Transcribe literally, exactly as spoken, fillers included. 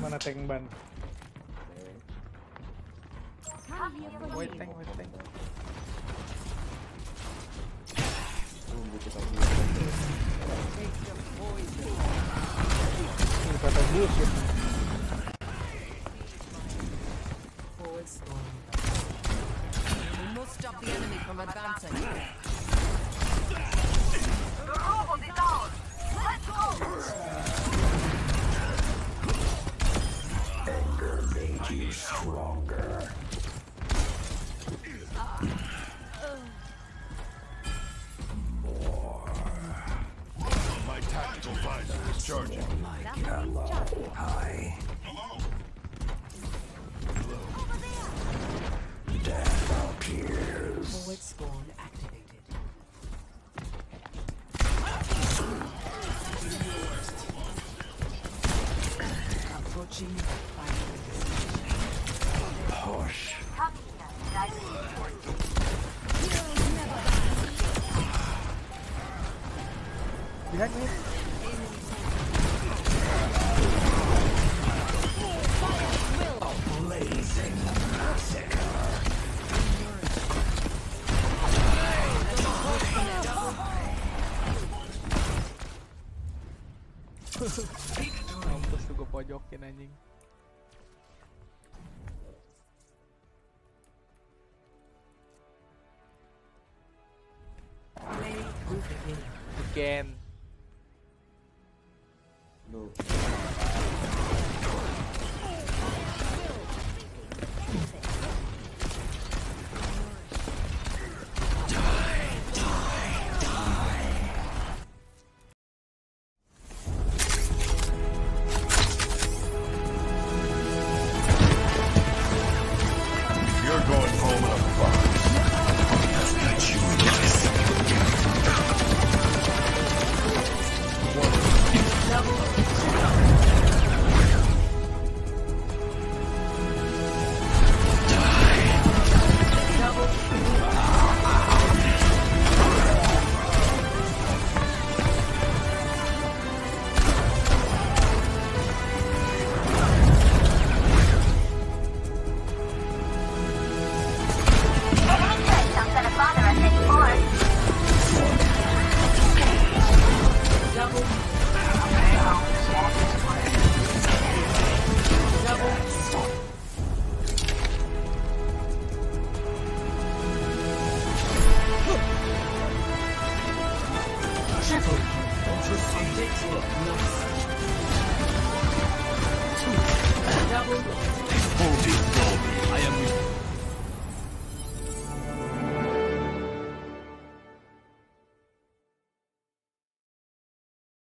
Mana tank ban? Wait tank, wait tank. Ini kata bullshit. We must stop the enemy from advancing. The robot is down. Let's go. Anger made you stronger. More. My tactical visor is charging. Like hello. Hi. Death appears. Forward spawn activated. Approaching final destination. Push. Behind me. Blazing massacre. Mampus tuh gue pojokin anjing. Play with the game. Again. No. You're going home in a box. Double.